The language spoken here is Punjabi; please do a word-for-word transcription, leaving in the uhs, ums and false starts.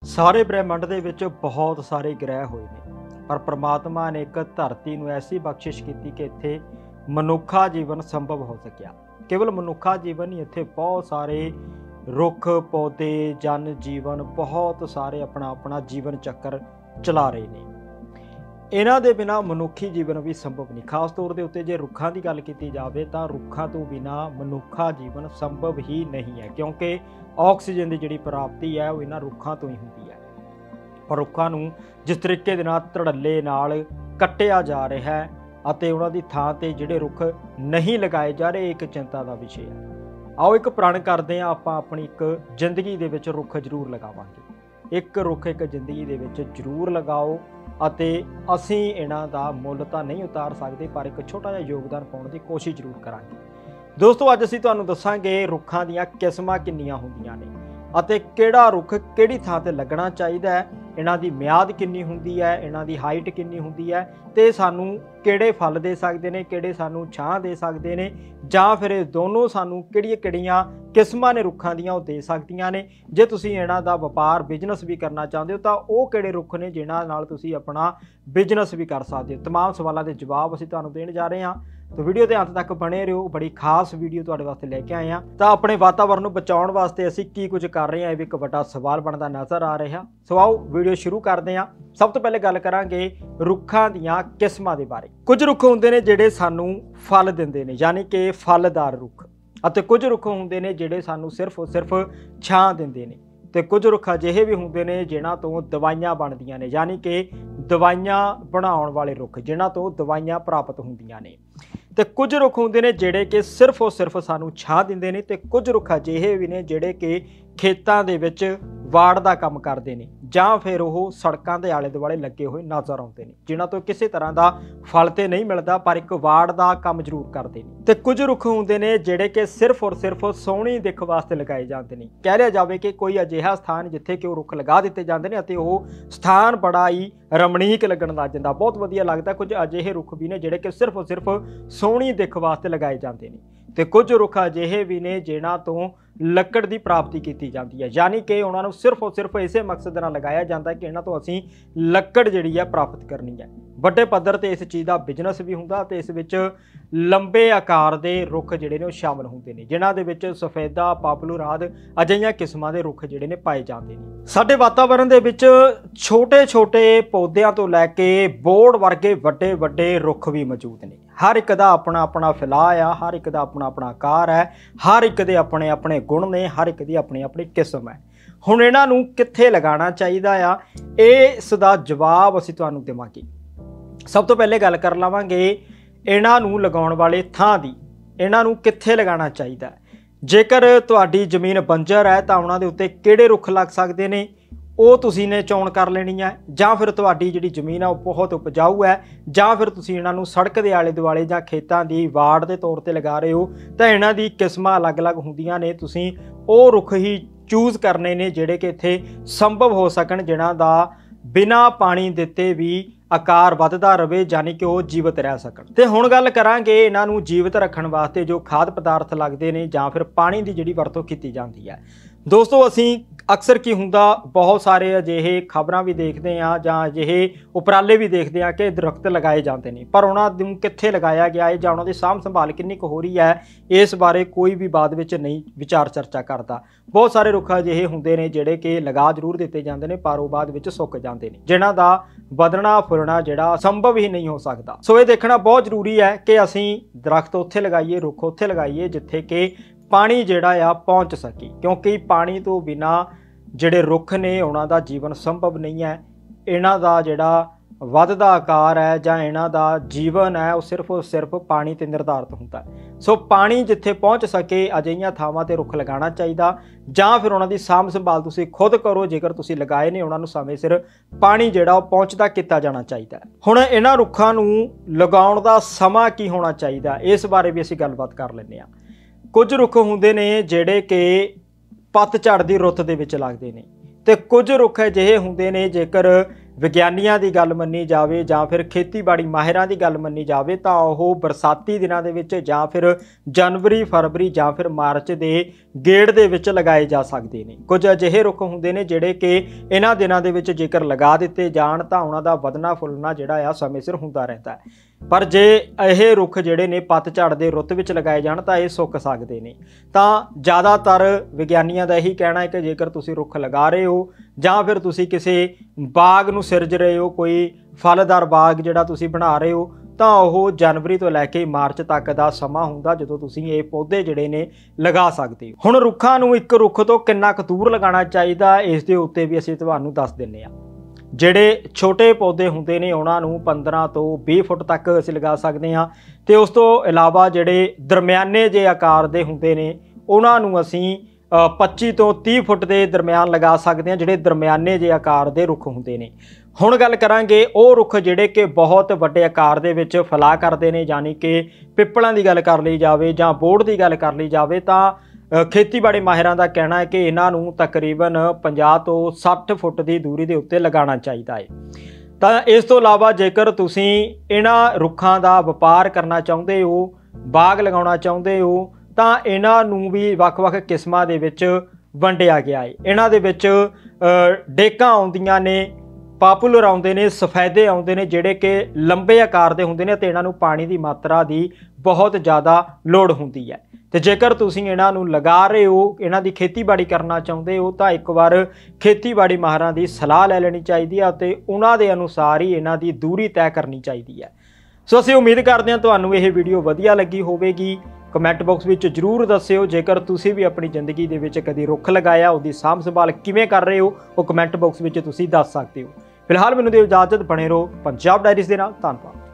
ਸਾਰੇ ਬ੍ਰਹਿਮੰਡ ਦੇ ਵਿੱਚ ਬਹੁਤ ਸਾਰੇ ਗ੍ਰਹਿ ਹੋਏ ਨੇ, ਪਰ ਪ੍ਰਮਾਤਮਾ ਨੇ ਇੱਕ ਧਰਤੀ ਨੂੰ ਐਸੀ ਬਖਸ਼ਿਸ਼ ਕੀਤੀ ਕਿ ਇੱਥੇ ਮਨੁੱਖਾ ਜੀਵਨ ਸੰਭਵ ਹੋ ਸਕਿਆ। ਕੇਵਲ ਮਨੁੱਖਾ ਜੀਵਨ ਹੀ, ਇੱਥੇ ਬਹੁਤ ਸਾਰੇ ਰੁੱਖ ਪੌਦੇ ਜਨ ਜੀਵਨ ਬਹੁਤ ਸਾਰੇ ਆਪਣਾ ਆਪਣਾ ਜੀਵਨ ਚੱਕਰ ਚਲਾ ਰਹੇ ਨੇ। ਇਹਨਾਂ ਦੇ ਬਿਨਾਂ ਮਨੁੱਖੀ ਜੀਵਨ ਵੀ ਸੰਭਵ ਨਹੀਂ। ਖਾਸ ਤੌਰ ਦੇ ਉੱਤੇ ਜੇ ਰੁੱਖਾਂ ਦੀ ਗੱਲ ਕੀਤੀ ਜਾਵੇ ਤਾਂ ਰੁੱਖਾਂ ਤੋਂ ਬਿਨਾਂ ਮਨੁੱਖਾ ਜੀਵਨ ਸੰਭਵ ਹੀ ਨਹੀਂ ਹੈ, ਕਿਉਂਕਿ ਆਕਸੀਜਨ ਦੀ ਜਿਹੜੀ ਪ੍ਰਾਪਤੀ ਹੈ ਉਹ ਇਹਨਾਂ ਰੁੱਖਾਂ ਤੋਂ ਹੀ ਹੁੰਦੀ ਹੈ। ਪਰ ਰੁੱਖਾਂ ਨੂੰ ਜਿਸ ਤਰੀਕੇ ਦੇ ਨਾਲ ਧੜੱਲੇ ਨਾਲ ਕੱਟਿਆ ਜਾ ਰਿਹਾ ਹੈ ਅਤੇ ਉਹਨਾਂ ਦੀ ਥਾਂ ਤੇ ਜਿਹੜੇ ਰੁੱਖ ਨਹੀਂ ਲਗਾਏ ਜਾ ਰਹੇ, ਇੱਕ ਚਿੰਤਾ ਦਾ ਵਿਸ਼ੇ ਹੈ। ਆਓ ਇੱਕ ਪ੍ਰਣ ਕਰਦੇ ਹਾਂ, ਆਪਾਂ ਆਪਣੀ ਇੱਕ ਜ਼ਿੰਦਗੀ ਦੇ ਵਿੱਚ ਰੁੱਖ ਜ਼ਰੂਰ ਲਗਾਵਾਂਗੇ। ਇੱਕ ਰੁੱਖ ਇੱਕ ਜ਼ਿੰਦਗੀ ਦੇ ਵਿੱਚ ਜ਼ਰੂਰ ਲਗਾਓ ਅਤੇ ਅਸੀਂ ਇਹਨਾਂ ਦਾ ਮੁੱਲ ਤਾਂ ਨਹੀਂ ਉਤਾਰ ਸਕਦੇ, ਪਰ ਇੱਕ ਛੋਟਾ ਜਿਹਾ ਯੋਗਦਾਨ ਪਾਉਣ ਦੀ ਕੋਸ਼ਿਸ਼ ਜ਼ਰੂਰ ਕਰਾਂਗੇ। ਦੋਸਤੋ, ਅੱਜ ਅਸੀਂ ਤੁਹਾਨੂੰ ਦੱਸਾਂਗੇ ਰੁੱਖਾਂ ਦੀਆਂ ਕਿਸਮਾਂ ਕਿੰਨੀਆਂ ਹੁੰਦੀਆਂ ਨੇ ਅਤੇ ਕਿਹੜਾ ਰੁੱਖ ਕਿਹੜੀ ਥਾਂ ਤੇ ਲੱਗਣਾ ਚਾਹੀਦਾ ਹੈ, ਇਹਨਾਂ ਦੀ ਮਿਆਦ ਕਿੰਨੀ ਹੁੰਦੀ ਹੈ, ਇਹਨਾਂ ਦੀ ਹਾਈਟ ਕਿੰਨੀ ਹੁੰਦੀ ਹੈ ਤੇ ਸਾਨੂੰ ਕਿਹੜੇ ਫਲ ਦੇ ਸਕਦੇ ਨੇ, ਕਿਹੜੇ ਸਾਨੂੰ ਛਾਂ ਦੇ ਸਕਦੇ ਨੇ, ਜਾਂ ਫਿਰ ਇਹ ਦੋਨੋਂ ਸਾਨੂੰ ਕਿਹੜੀਆਂ ਕਿਹੜੀਆਂ ਕਿਸਮਾਂ ਨੇ ਰੁੱਖਾਂ ਦੀਆਂ ਉਹ ਦੇ ਸਕਦੀਆਂ ਨੇ। ਜੇ ਤੁਸੀਂ ਇਹਨਾਂ ਦਾ ਵਪਾਰ ਬਿਜ਼ਨਸ ਵੀ ਕਰਨਾ ਚਾਹੁੰਦੇ ਹੋ ਤਾਂ ਉਹ ਕਿਹੜੇ ਰੁੱਖ ਨੇ ਜਿਨ੍ਹਾਂ ਨਾਲ ਤੁਸੀਂ ਆਪਣਾ ਬਿਜ਼ਨਸ ਵੀ ਕਰ ਸਕਦੇ ਹੋ। ਤਮਾਮ ਸਵਾਲਾਂ ਦੇ ਜਵਾਬ ਅਸੀਂ ਤੁਹਾਨੂੰ ਦੇਣ ਜਾ ਰਹੇ ਹਾਂ, तो वीडियो के अंत तक बने रहो। बड़ी खास वीडियो तुहाडे वास्ते लेके आए हैं। तो अपने वातावरण को बचाने वास्ते असीं की कुछ कर रहे हैं, यह भी एक वड्डा सवाल बनता नज़र आ रहा। सो आओ वीडियो शुरू करते हैं। सब तो पहले गल करांगे रुखां दीयां किस्मां दे बारे। कुछ रुख हुंदे ने जिहड़े सानूं फल दिंदे ने, यानी कि फलदार रुख, अते कुछ रुख हुंदे ने जिहड़े सानूं सिर्फ सिर्फ छां दिंदे ने, ते कुछ रुख अजिहे भी हुंदे ने जिन्हां तों दवाइयां बनदियां ने, यानी कि दवाइयां बनाउण वाले रुख जिन्हां तों दवाइयां प्राप्त हुंदियां ने। ते कुछ रुख हुंदे ने जिहड़े कि सिर्फ और सिर्फ सानूं छां दिंदे ने, ते कुछ रुख अजिहे भी ने जिहड़े कि खेतां दे विच वाड़ दा काम करदे ने जां फिर वो सड़कां दे आले दुआले लगे हुए नज़र आउंदे ने, जिन्हां तों किसी तरह दा फल ते नहीं मिलदा पर एक वाड़ दा काम जरूर करदे ने। ते कुछ रुख हुंदे ने जिहड़े कि सिर्फ और सिर्फ सोहणी दिख वास्ते लगाए जांदे ने। कह लिया जावे कि कोई अजिहा स्थान जिथे कि रुख लगा दिते जांदे ने अते वो स्थान बड़ा ही रमणीक लगन लग जांदा, बहुत वधिया लगदा। कुछ अजिहे रुख भी ने जिहड़े कि सिर्फ और सिर्फ सोहणी दिख वास्ते लगाए जांदे ने, ते कुछ रुख अजिहे भी ने जिन्हां तों ਲੱਕੜ ਦੀ ਪ੍ਰਾਪਤੀ ਕੀਤੀ ਜਾਂਦੀ ਹੈ, यानी कि ਉਹਨਾਂ ਨੂੰ ਸਿਰਫ और सिर्फ ਇਸੇ ਮਕਸਦ ਨਾਲ ਲਗਾਇਆ ਜਾਂਦਾ ਕਿ ਇਹਨਾਂ ਤੋਂ ਅਸੀਂ ਲੱਕੜ ਜਿਹੜੀ ਹੈ ਪ੍ਰਾਪਤ ਕਰਨੀ ਹੈ। ਵੱਡੇ ਪੱਧਰ ਤੇ ਇਸ ਚੀਜ਼ ਦਾ ਬਿਜ਼ਨਸ ਵੀ ਹੁੰਦਾ ਤੇ ਇਸ ਵਿੱਚ ਲੰਬੇ ਆਕਾਰ ਦੇ ਰੁੱਖ ਜਿਹੜੇ ਨੇ ਉਹ ਸ਼ਾਮਲ ਹੁੰਦੇ ਨੇ, ਜਿਨ੍ਹਾਂ ਦੇ ਵਿੱਚ ਸਫੈਦਾ, ਪਾਪਲਰ ਆਦਿ ਅਜਿਹੀਆਂ ਕਿਸਮਾਂ ਦੇ ਰੁੱਖ ਜਿਹੜੇ ਨੇ ਪਾਏ ਜਾਂਦੇ ਨੇ। ਸਾਡੇ ਵਾਤਾਵਰਣ ਦੇ ਵਿੱਚ ਛੋਟੇ ਛੋਟੇ ਪੌਦਿਆਂ ਤੋਂ ਲੈ ਕੇ ਬੋੜ ਵਰਗੇ ਵੱਡੇ ਵੱਡੇ ਰੁੱਖ ਵੀ ਮੌਜੂਦ ਨੇ। हर एक का अपना अपना फैलाव आ, हर एक का अपना अपना आकार है, हर एक के अपने अपने गुण ने, हर एक की अपनी अपनी किस्म है। हुण इन्हां नूं कित्थे लगाना चाहिदा आ, इस दा जवाब असीं तुहानूं देवांगे। सब तो पहले गल कर लवांगे इन्हां नूं लगाउण वाले थां दी, इन्हां नूं कित्थे लगाना चाहिदा। जेकर तुहाडी जमीन बंजर है तां उहनां दे उत्ते किहड़े रुख लग सकदे ने ਉਹ ਤੁਸੀਂ ਨੇ ਚੋਣ ਕਰ ਲੈਣੀ ਹੈ, ਜਾਂ ਫਿਰ ਤੁਹਾਡੀ ਜਿਹੜੀ ਜ਼ਮੀਨ ਆ ਉਹ ਬਹੁਤ ਉਪਜਾਊ ਹੈ, ਜਾਂ ਫਿਰ ਤੁਸੀਂ ਇਹਨਾਂ ਨੂੰ ਸੜਕ ਦੇ ਆਲੇ ਦੁਆਲੇ ਜਾਂ ਖੇਤਾਂ ਦੀ ਵਾੜ ਦੇ ਤੌਰ ਤੇ ਲਗਾ ਰਹੇ ਹੋ ਤਾਂ ਇਹਨਾਂ ਦੀ ਕਿਸਮਾਂ ਅਲੱਗ-ਅਲੱਗ ਹੁੰਦੀਆਂ ਨੇ। ਤੁਸੀਂ ਉਹ ਰੁੱਖ ਹੀ ਚੂਜ਼ ਕਰਨੇ ਨੇ ਜਿਹੜੇ ਕਿ ਇੱਥੇ ਸੰਭਵ ਹੋ ਸਕਣ, ਜਿਨ੍ਹਾਂ ਦਾ ਬਿਨਾਂ ਪਾਣੀ ਦਿੱਤੇ ਵੀ ਆਕਾਰ ਵੱਧਦਾ ਰਵੇ, ਯਾਨੀ ਕਿ ਉਹ ਜੀਵਤ ਰਹਿ ਸਕਣ। ਤੇ ਹੁਣ ਗੱਲ ਕਰਾਂਗੇ ਇਹਨਾਂ ਨੂੰ ਜੀਵਤ ਰੱਖਣ ਵਾਸਤੇ ਜੋ ਖਾਦ ਪਦਾਰਥ ਲੱਗਦੇ ਨੇ ਜਾਂ ਫਿਰ ਪਾਣੀ ਦੀ ਜਿਹੜੀ ਵਰਤੋਂ ਕੀਤੀ ਜਾਂਦੀ ਹੈ। ਦੋਸਤੋ, ਅਸੀਂ ਅਕਸਰ ਕੀ ਹੁੰਦਾ ਬਹੁਤ ਸਾਰੇ ਅਜਿਹੇ ਖਬਰਾਂ ਵੀ ਦੇਖਦੇ ਹਾਂ ਜਾਂ ਅਜਿਹੇ ਉਪਰਾਲੇ ਵੀ ਦੇਖਦੇ ਹਾਂ ਕਿ ਦਰਖਤ ਲਗਾਏ ਜਾਂਦੇ ਨੇ, ਪਰ ਉਹਨਾਂ ਨੂੰ ਕਿੱਥੇ ਲਗਾਇਆ ਗਿਆ ਹੈ ਜਾਂ ਉਹਨਾਂ ਦੀ ਸਾਂਭ ਸੰਭਾਲ ਕਿੰਨੀ ਕੁ ਹੋ ਰਹੀ ਹੈ, ਇਸ ਬਾਰੇ ਕੋਈ ਵੀ ਬਾਅਦ ਵਿੱਚ ਨਹੀਂ ਵਿਚਾਰ ਚਰਚਾ ਕਰਦਾ। ਬਹੁਤ ਸਾਰੇ ਰੁੱਖ ਅਜਿਹੇ ਹੁੰਦੇ ਨੇ ਜਿਹੜੇ ਕਿ ਲਗਾ ਜ਼ਰੂਰ ਦਿੱਤੇ ਜਾਂਦੇ ਨੇ ਪਰ ਉਹ ਬਾਅਦ ਵਿੱਚ ਸੁੱਕ ਜਾਂਦੇ ਨੇ, ਜਿਨ੍ਹਾਂ ਦਾ ਵਧਣਾ ਫੁੱਲਣਾ ਜਿਹੜਾ ਸੰਭਵ ਹੀ ਨਹੀਂ ਹੋ ਸਕਦਾ। ਸੋ ਇਹ ਦੇਖਣਾ ਬਹੁਤ ਜ਼ਰੂਰੀ ਹੈ ਕਿ ਅਸੀਂ ਦਰਖਤ ਉੱਥੇ ਲਗਾਈਏ, ਰੁੱਖ ਉੱਥੇ ਲਗਾਈਏ ਜਿੱਥੇ ਕਿ ਪਾਣੀ ਜਿਹੜਾ ਆ ਪਹੁੰਚ ਸਕੇ, ਕਿਉਂਕਿ ਪਾਣੀ ਤੋਂ ਬਿਨਾਂ ਜਿਹੜੇ ਰੁੱਖ ਨੇ ਉਹਨਾਂ ਦਾ ਜੀਵਨ ਸੰਭਵ ਨਹੀਂ ਹੈ। ਇਹਨਾਂ ਦਾ ਜਿਹੜਾ ਵੱਧਦਾ ਆਕਾਰ ਹੈ ਜਾਂ ਇਹਨਾਂ ਦਾ ਜੀਵਨ ਹੈ ਉਹ ਸਿਰਫ ਸਿਰਫ ਪਾਣੀ ਤੇ ਨਿਰਧਾਰਿਤ ਹੁੰਦਾ ਹੈ। ਸੋ ਪਾਣੀ ਜਿੱਥੇ ਪਹੁੰਚ ਸਕੇ ਅਜਿਹੀਆਂ ਥਾਵਾਂ ਤੇ ਰੁੱਖ ਲਗਾਉਣਾ ਚਾਹੀਦਾ, ਜਾਂ ਫਿਰ ਉਹਨਾਂ ਦੀ ਸਾਂਭ ਸੰਭਾਲ ਤੁਸੀਂ ਖੁਦ ਕਰੋ। ਜੇਕਰ ਤੁਸੀਂ ਲਗਾਏ ਨੇ ਉਹਨਾਂ ਨੂੰ ਸਮੇਂ ਸਿਰ ਪਾਣੀ ਜਿਹੜਾ ਉਹ ਪਹੁੰਚਦਾ ਕੀਤਾ ਜਾਣਾ ਚਾਹੀਦਾ। ਹੁਣ ਇਹਨਾਂ ਰੁੱਖਾਂ ਨੂੰ ਲਗਾਉਣ ਦਾ ਸਮਾਂ ਕੀ ਹੋਣਾ ਚਾਹੀਦਾ, ਇਸ ਬਾਰੇ ਵੀ ਅਸੀਂ ਗੱਲਬਾਤ ਕਰ ਲੈਂਦੇ ਹਾਂ। ਕੁਝ ਰੁੱਖ ਹੁੰਦੇ ਨੇ ਜਿਹੜੇ ਕਿ ਪਤਝੜ ਦੀ ਰੁੱਤ ਦੇ ਵਿੱਚ ਲੱਗਦੇ ਨੇ, ਤੇ ਕੁਝ ਰੁੱਖ ਅਜਿਹੇ ਹੁੰਦੇ ਨੇ ਜੇਕਰ ਵਿਗਿਆਨੀਆਂ ਦੀ ਗੱਲ ਮੰਨੀ ਜਾਵੇ ਜਾਂ ਫਿਰ ਖੇਤੀਬਾੜੀ ਮਾਹਿਰਾਂ ਦੀ ਗੱਲ ਮੰਨੀ ਜਾਵੇ ਤਾਂ ਉਹ ਬਰਸਾਤੀ ਦਿਨਾਂ ਦੇ ਵਿੱਚ ਜਾਂ ਫਿਰ ਜਨਵਰੀ ਫਰਵਰੀ ਜਾਂ ਫਿਰ ਮਾਰਚ ਦੇ ਗੇੜ ਦੇ ਵਿੱਚ ਲਗਾਏ ਜਾ ਸਕਦੇ ਨੇ। ਕੁਝ ਅਜਿਹੇ ਰੁੱਖ ਹੁੰਦੇ ਨੇ ਜਿਹੜੇ ਕਿ ਇਹਨਾਂ ਦਿਨਾਂ ਦੇ ਵਿੱਚ ਜੇਕਰ ਲਗਾ ਦਿੱਤੇ ਜਾਣ ਤਾਂ ਉਹਨਾਂ ਦਾ ਵਧਣਾ ਫੁੱਲਣਾ ਜਿਹੜਾ ਆ ਸਮੇਂ ਸਿਰ ਹੁੰਦਾ ਰਹਿੰਦਾ ਹੈ। ਪਰ ਜੇ ਇਹ ਰੁੱਖ ਜਿਹੜੇ ਨੇ ਪਤਝੜ ਦੇ ਰੁੱਤ ਵਿੱਚ ਲਗਾਏ ਜਾਣ ਤਾਂ ਇਹ ਸੁੱਕ ਸਕਦੇ ਨੇ। ਤਾਂ ਜ਼ਿਆਦਾਤਰ ਵਿਗਿਆਨੀਆਂ ਦਾ ਇਹੀ ਕਹਿਣਾ ਹੈ ਕਿ ਜੇਕਰ ਤੁਸੀਂ ਰੁੱਖ ਲਗਾ ਰਹੇ ਹੋ ਜਾਂ ਫਿਰ ਤੁਸੀਂ ਕਿਸੇ ਬਾਗ ਨੂੰ ਸਿਰਜ ਰਹੇ ਹੋ, ਕੋਈ ਫਲਦਾਰ ਬਾਗ ਜਿਹੜਾ ਤੁਸੀਂ ਬਣਾ ਰਹੇ ਹੋ, ਤਾਂ ਉਹ ਜਨਵਰੀ ਤੋਂ ਲੈ ਕੇ ਮਾਰਚ ਤੱਕ ਦਾ ਸਮਾਂ ਹੁੰਦਾ ਜਦੋਂ ਤੁਸੀਂ ਇਹ ਪੌਦੇ ਜਿਹੜੇ ਨੇ ਲਗਾ ਸਕਦੇ ਹੋ। ਹੁਣ ਰੁੱਖਾਂ ਨੂੰ ਇੱਕ ਰੁੱਖ ਤੋਂ ਕਿੰਨਾ ਕੁ ਦੂਰ ਲਗਾਉਣਾ ਚਾਹੀਦਾ ਇਸ ਦੇ ਉੱਤੇ ਵੀ ਅਸੀਂ ਤੁਹਾਨੂੰ ਦੱਸ ਦਿੰਦੇ ਹਾਂ। ਜਿਹੜੇ ਛੋਟੇ ਪੌਦੇ ਹੁੰਦੇ ਨੇ ਉਹਨਾਂ ਨੂੰ ਪੰਦਰਾਂ ਤੋਂ ਵੀਹ ਫੁੱਟ ਤੱਕ ਅਸੀਂ ਲਗਾ ਸਕਦੇ ਹਾਂ ਤੇ ਉਸ ਤੋਂ ਇਲਾਵਾ ਜਿਹੜੇ ਦਰਮਿਆਨੇ ਜਿਹੇ ਆਕਾਰ ਦੇ ਹੁੰਦੇ ਨੇ ਉਹਨਾਂ ਨੂੰ ਅਸੀਂ ਪੱਚੀ ਤੋਂ ਤੀਹ ਫੁੱਟ ਦੇ ਦਰਮਿਆਨ ਲਗਾ ਸਕਦੇ ਹਾਂ, ਜਿਹੜੇ ਦਰਮਿਆਨੇ ਜਿਹੇ ਆਕਾਰ ਦੇ ਰੁੱਖ ਹੁੰਦੇ ਨੇ। ਹੁਣ ਗੱਲ ਕਰਾਂਗੇ ਉਹ ਰੁੱਖ ਜਿਹੜੇ ਕਿ ਬਹੁਤ ਵੱਡੇ ਆਕਾਰ ਦੇ ਵਿੱਚ ਫੈਲਾ ਕਰਦੇ ਨੇ, ਯਾਨੀ ਕਿ ਪਿੱਪਲਾਂ ਦੀ ਗੱਲ ਕਰ ਲਈ ਜਾਵੇ ਜਾਂ ਬੋਹੜ ਦੀ ਗੱਲ ਕਰ ਲਈ ਜਾਵੇ ਤਾਂ ਖੇਤੀਬਾੜੀ ਮਾਹਿਰਾਂ ਦਾ ਕਹਿਣਾ ਹੈ ਕਿ ਇਹਨਾਂ ਨੂੰ ਤਕਰੀਬਨ ਪੰਜਾਹ ਤੋਂ ਸੱਠ ਫੁੱਟ ਦੀ ਦੂਰੀ ਦੇ ਉੱਤੇ ਲਗਾਉਣਾ ਚਾਹੀਦਾ ਹੈ। ਤਾਂ ਇਸ ਤੋਂ ਇਲਾਵਾ ਜੇਕਰ ਤੁਸੀਂ ਇਹਨਾਂ ਰੁੱਖਾਂ ਦਾ ਵਪਾਰ ਕਰਨਾ ਚਾਹੁੰਦੇ ਹੋ, ਬਾਗ ਲਗਾਉਣਾ ਚਾਹੁੰਦੇ ਹੋ, ਤਾਂ ਇਹਨਾਂ ਨੂੰ ਵੀ ਵੱਖ-ਵੱਖ ਕਿਸਮਾਂ ਦੇ ਵਿੱਚ ਵੰਡਿਆ ਗਿਆ ਹੈ। ਇਹਨਾਂ ਦੇ ਵਿੱਚ ਡੇਕਾਂ ਆਉਂਦੀਆਂ ਨੇ, ਪਾਪੂਲਰ ਆਉਂਦੇ ਨੇ, ਸਫੈਦੇ ਆਉਂਦੇ ਨੇ ਜਿਹੜੇ ਕਿ ਲੰਬੇ ਆਕਾਰ ਦੇ ਹੁੰਦੇ ਨੇ ਅਤੇ ਇਹਨਾਂ ਨੂੰ ਪਾਣੀ ਦੀ ਮਾਤਰਾ ਦੀ ਬਹੁਤ ਜ਼ਿਆਦਾ ਲੋੜ ਹੁੰਦੀ ਹੈ। ਤੇ ਜੇਕਰ ਤੁਸੀਂ ਇਹਨਾਂ ਨੂੰ ਲਗਾ ਰਹੇ ਹੋ, ਇਹਨਾਂ ਦੀ ਖੇਤੀਬਾੜੀ ਕਰਨਾ ਚਾਹੁੰਦੇ ਹੋ ਤਾਂ ਇੱਕ ਵਾਰ ਖੇਤੀਬਾੜੀ ਮਾਹਰਾਂ ਦੀ ਸਲਾਹ ਲੈ ਲੈਣੀ ਚਾਹੀਦੀ ਹੈ ਅਤੇ ਉਹਨਾਂ ਦੇ ਅਨੁਸਾਰ ਹੀ ਇਹਨਾਂ ਦੀ ਦੂਰੀ ਤੈਅ ਕਰਨੀ ਚਾਹੀਦੀ ਹੈ। ਸੋ ਅਸੀਂ ਉਮੀਦ ਕਰਦੇ ਹਾਂ ਤੁਹਾਨੂੰ ਇਹ ਵੀਡੀਓ ਵਧੀਆ ਲੱਗੀ ਹੋਵੇਗੀ। ਕਮੈਂਟ ਬਾਕਸ ਵਿੱਚ ਜ਼ਰੂਰ ਦੱਸਿਓ ਜੇਕਰ ਤੁਸੀਂ ਵੀ ਆਪਣੀ ਜ਼ਿੰਦਗੀ ਦੇ ਵਿੱਚ ਕਦੀ ਰੁੱਖ ਲਗਾਇਆ, ਉਹਦੀ ਸਾਂਭ ਸੰਭਾਲ ਕਿਵੇਂ ਕਰ ਰਹੇ ਹੋ, ਉਹ ਕਮੈਂਟ ਬਾਕਸ ਵਿੱਚ ਤੁਸੀਂ ਦੱਸ ਸਕਦੇ ਹੋ। ਫਿਲਹਾਲ ਮੈਨੂੰ ਦਿਓ ਇਜਾਜ਼ਤ, ਬਣੇ ਰਹੋ ਪੰਜਾਬ ਡਾਇਰੀਜ਼ ਦੇ ਨਾਲ। ਧੰਨਵਾਦ।